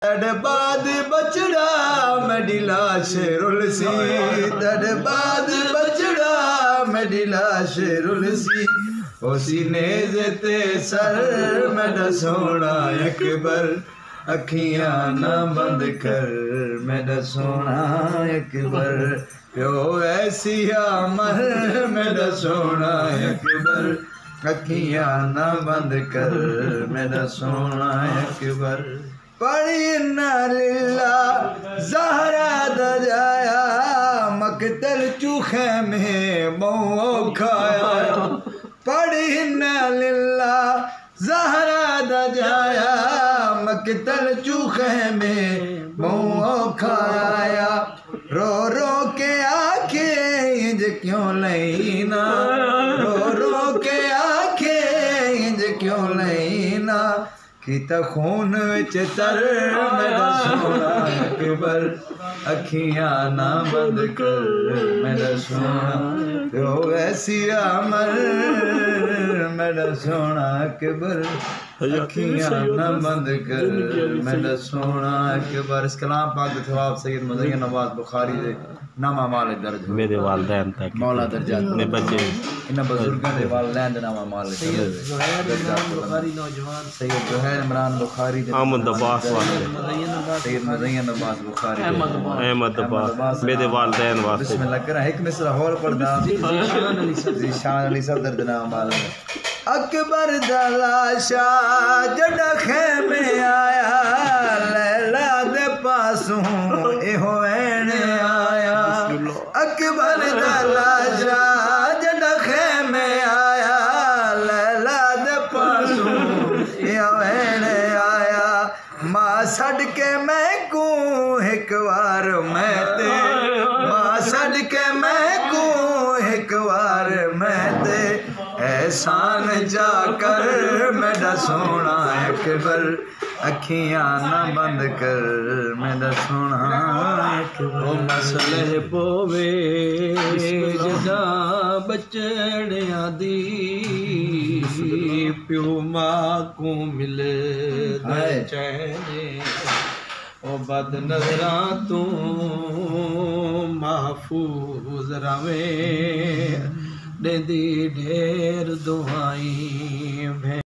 तड़ बाद बचड़ा मेरी लाश रुलसी, तड़ बाद बचड़ा मेरी लाश रुलसी। ओ सीने ते सर मेरा सोना अकबर, अखियां ना बंद कर मेरा सोना अकबर। प्यो ऐसी अमर मेरा सोना अकबर, अखियां ना बंद कर मेरा सोना अकबर। पढ़ी ना लिल्ला ज़हरा दजाया, मकतल चूखे में बहु खाया। पढ़ी ना लिल्ला ज़हरा दजाया, मकतल चूखे में बहु खाया। रो रो के आखे इंज क्यों लईना, रो रो के आखे इंज क्यों लईना। किता खून विच तर मेरा सोना अकबर, अखियां ना बंद कर मेरा सोना। प्यो ऐसी अमर मेरा सोना अकबर, अखियां ना बंद कर मेरा सोना अकबर। इस कलाम पाक दे थवाब सैयद मुज़य्यन नवाज बुखारी दे नामा माल दर्ज मेरे वालिदैन तक मौला दर्जा ने बच्चे इन बुजुर्गों दे वालिदैन दे नामा माल सैयद ज़ुहैर इमरान बुखारी नौजवान, सैयद ज़ुहैर इमरान बुखारी दे अहमद अब्बास वाले, सैयद मुज़य्यन नवाज बुखारी अहमद अब्बास मेरे वालिदैन वास्ते। बिस्मिल्लाह करा एक मिसरा और पढ़दा ज़ीशान अली सफदर दे नामा माल। अकबर दा लाशा जड़ा खेमे आया, लैला दे पासों एहो ऐन आया। अकबर दा लाशा जड़ा खेमे आया, लैला दे पासों एहो ऐन आया। मां छड़ के मैं को एक बार मैं ते, मां छड़ के मैं को एक बार मैं ते। एहसान जा कर मेरा सोना अकबर, अखियां ना बंद कर मेरा सोना अकबर। ओ मसले पोवे जदा बचड़िया दी, प्यो मां को मिले चैने। ओ बद नजरा तू महफूज रवे, देदी ढेर दुआई।